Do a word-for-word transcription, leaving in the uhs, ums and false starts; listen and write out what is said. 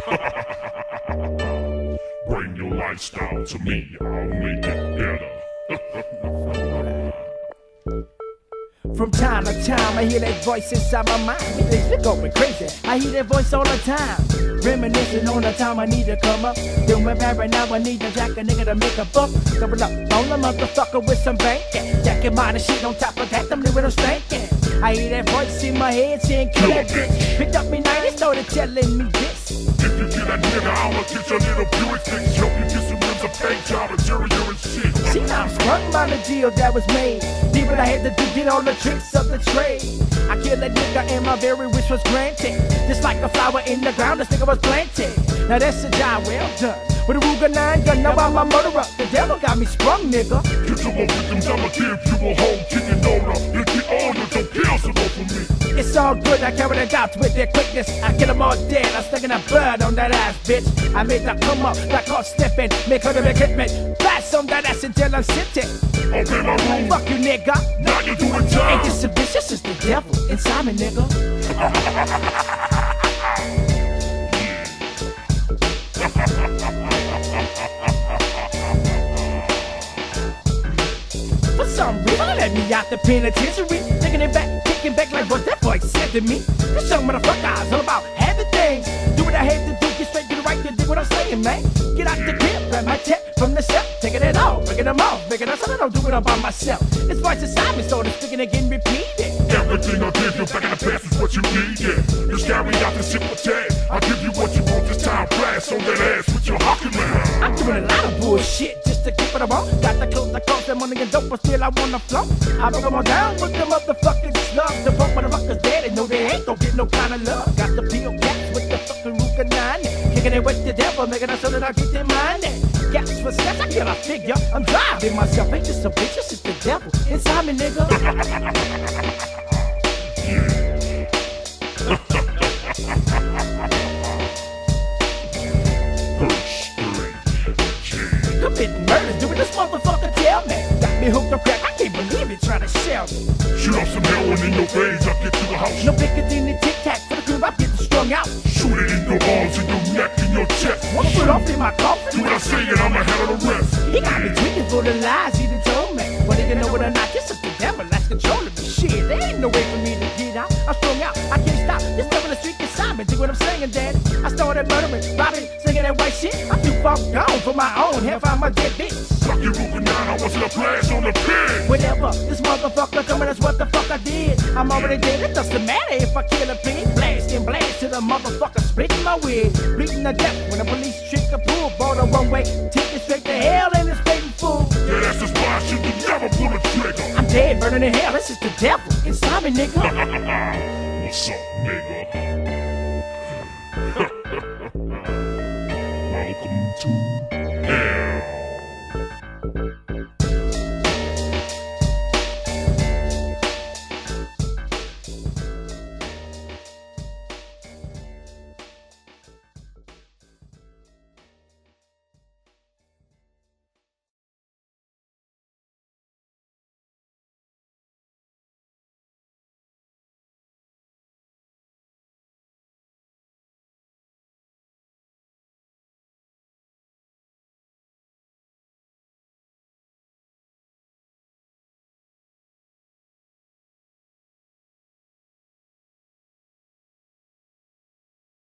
Bring your lifestyle to me, I'll make it better. From time to time, I hear that voice inside my mind. Things going crazy. I hear that voice all the time. Reminiscing on the time I need to come up. Doing bad right now, I need to jack a nigga to make a buck. Double up on the motherfucker with some banking. Jacking mine and shit on top of that, them little stinking. I hear that voice in my head saying, kill that bitch. Picked up me night and started telling me this. If you kill that nigga, I'ma get your little Buick fix. Help you get some rims of paint job, interior and shit. See, now I'm sprung by the deal that was made. Did what I had to do, get all the tricks of the trade. I killed that nigga and my very wish was granted. Just like a flower in the ground, this nigga was planted. Now that's a job well done. With a Ruger nine gun, now I'm a murderer. The devil got me sprung, nigga. Get your more victims, I'ma give you a whole kicking order. If you own it, don't kill someone for me. It's all good, I carry the doubts with their quickness. I kill them all dead, I'm sticking a blood on that ass, bitch. I made that come up, like caught stepping. Make her the equipment. Blast on that ass until I'm sitting. Open my room. Fuck you, nigga. Now you doing time. Ain't this a bitch, this is the devil inside me, nigga. For some reason, let me out the penitentiary. Taking it back, kicking back like what that boy said to me. This young motherfucker is all about having things. Do what I had to do, get straight to the right, to do what I'm saying, man. Get out the crib, grab my tip from the shelf, taking it off, breaking them off, making us so I don't do it all by myself. This voice inside me, so to speaking again, repeated. Everything I give you back in the past is what you need, yeah. Just carry out the simple tag. I give you what you want, this time blast on that ass with your hockey man. I'm doing a lot of bullshit just to keep it on. Got the clothes, the clothes, the money and dope, but still I wanna flow. I broke them all down with the motherfucking slugs. The punk motherfuckers dead and know they ain't gon' get no kind of love. Got the P O cats with the fucking Ruger nine. Kicking it with the devil, making it so that I get their mind. Gas for steps, I kill a figure. I'm driving myself, ain't just a bitch, this is the devil inside me, nigga. Committing murders, doing this motherfucker tell me. Got me hooked up crack, I can't believe it, trying to shell me. Shoot off some heroin in your veins, I'll get to the house. No bigger than the tic tac for the crib, I'm getting strung out. Shoot it in your arms, in your neck, in your chest. One foot off in my coffin. Do what I say and I'ma handle the rest. He got me tweaking for the lies he done told me. But he didn't know it or not, this is the devil that's controlling me. Shit, there ain't no way for me to get out. I'm strung out, I can't stop. This devil in the street inside me. Dig what I'm saying, daddy. I started murdering, robbing, singing that white shit. I'm too far gone for my own. Hell, find my dead bitch. Fuck you, Ruger nine, I wasn't a blast on the pin. Whatever, this motherfucker coming, that's what the fuck I did. I'm already dead, it doesn't matter if I kill a pig. Blast and blast to the motherfucker, splitting my wig. Bleeding to death when the police trick a pool. Bought a one way, ticket straight to hell and it's paid in full. Yeah, that's the spot, shit, you never pull a trigger. I'm dead, burning in hell, this is the devil inside me, nigga. What's up, nigga?